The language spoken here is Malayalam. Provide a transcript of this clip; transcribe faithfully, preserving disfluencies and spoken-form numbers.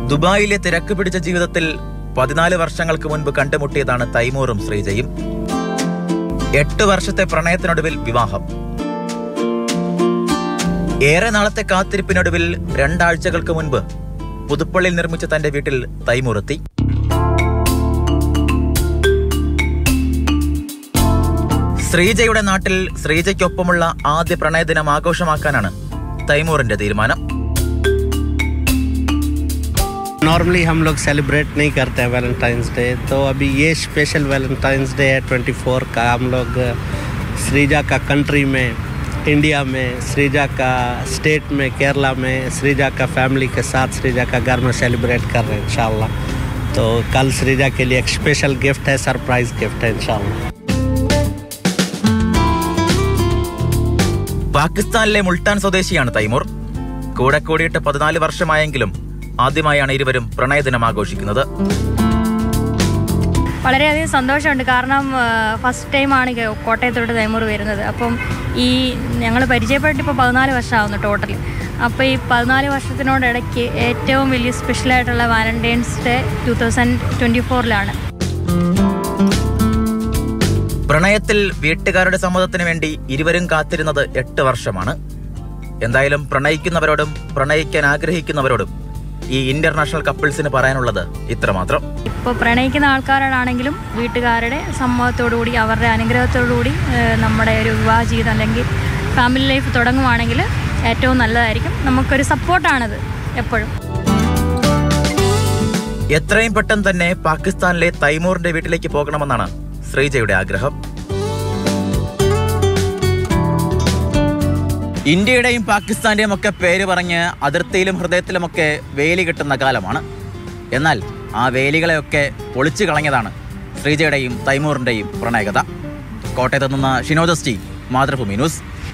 ദുബായിലെ തിരക്ക് പിടിച്ച ജീവിതത്തിൽ പതിനാല് വർഷങ്ങൾക്ക് മുൻപ് കണ്ടുമുട്ടിയതാണ് തൈമൂറും ശ്രീജയും. എട്ട് വർഷത്തെ പ്രണയത്തിനൊടുവിൽ വിവാഹം. ഏറെ നാളത്തെ കാത്തിരിപ്പിനൊടുവിൽ രണ്ടാഴ്ചകൾക്ക് മുൻപ് പുതുപ്പള്ളിയിൽ നിർമ്മിച്ച തന്റെ വീട്ടിൽ തൈമൂറെത്തി. ശ്രീജയുടെ നാട്ടിൽ ശ്രീജയ്ക്കൊപ്പമുള്ള ആദ്യ പ്രണയദിനം ആഘോഷമാക്കാനാണ് തൈമൂറിന്റെ തീരുമാനം. नॉर्मली हम लोग सेलिब्रेट नहीं करते हैं वैलेंटाइंस डे, तो अभी ये स्पेशल वैलेंटाइंस डे है चौबीस का. हम लोग श्रीजा का कंट्री में, इंडिया में, श्रीजा का स्टेट में, केरला में, श्रीजा का फैमिली के साथ श्रीजा का घर में सेलिब्रेट कर रहे हैं इंशाल्लाह. तो कल श्रीजा के लिए एक स्पेशल गिफ्ट है, सरप्राइज गिफ्ट है इंशाल्लाह. പാകിസ്ഥാനിലെ മുൾട്ടാൻ സ്വദേശിയാണ് തൈമൂർ. കൂടെ കൂടിയിട്ട് പതിനാല് വർഷമായെങ്കിലും ആദ്യമായാണ് ഇരുവരും പ്രണയദിനം ആഘോഷിക്കുന്നത്. വളരെയധികം സന്തോഷമുണ്ട്. കാരണം ഫസ്റ്റ് ടൈമാണ് കോട്ടയത്തോട്ട് തൈമൂർ വരുന്നത്. അപ്പം ഈ ഞങ്ങൾ പരിചയപ്പെട്ടിട്ട് ഇപ്പോൾ പതിനാല് വർഷമാകുന്നു ടോട്ടൽ. അപ്പോൾ ഈ പതിനാല് വർഷത്തിനോടിടയ്ക്ക് ഏറ്റവും വലിയ സ്പെഷ്യലായിട്ടുള്ള valentine's day two thousand twenty ഫോറിലാണ്. പ്രണയത്തിൽ വീട്ടുകാരുടെ സമ്മതത്തിന് വേണ്ടി ഇരുവരും കാത്തിരുന്നത് എട്ട് വർഷമാണ്. എന്തായാലും പ്രണയിക്കുന്നവരോടും പ്രണയിക്കാൻ ആഗ്രഹിക്കുന്നവരോടും ഈ ഇന്റർനാഷണൽ കപ്പിൾസിന് പറയാനുള്ളത് ഇത്രമാത്രം. ഇപ്പോൾ പ്രണയിക്കുന്ന ആൾക്കാരോടാണെങ്കിലും വീട്ടുകാരുടെ സമ്മതത്തോടുകൂടി അവരുടെ അനുഗ്രഹത്തോടുകൂടി നമ്മുടെ ഒരു വിവാഹ ജീവിതം അല്ലെങ്കിൽ ഫാമിലി ലൈഫ് തുടങ്ങുവാണെങ്കിൽ ഏറ്റവും നല്ലതായിരിക്കും. നമുക്കൊരു സപ്പോർട്ടാണത് എപ്പോഴും. എത്രയും പെട്ടെന്ന് തന്നെ പാകിസ്ഥാനിലെ തൈമൂറിന്റെ വീട്ടിലേക്ക് പോകണമെന്നാണ് ശ്രീജയുടെ ആഗ്രഹം. ഇന്ത്യയുടെയും പാകിസ്ഥാന്റെയും ഒക്കെ പേര് പറഞ്ഞ് അതിർത്തിയിലും ഹൃദയത്തിലുമൊക്കെ വേലി കെട്ടുന്ന കാലമാണ്. എന്നാൽ ആ വേലികളെയൊക്കെ പൊളിച്ചു കളഞ്ഞതാണ് ശ്രീജയുടെയും തൈമൂറിന്റെയും പ്രണയകഥ. കോട്ടയത്ത് നിന്ന് ഷിനോദസ്റ്റി, മാതൃഭൂമി ന്യൂസ്.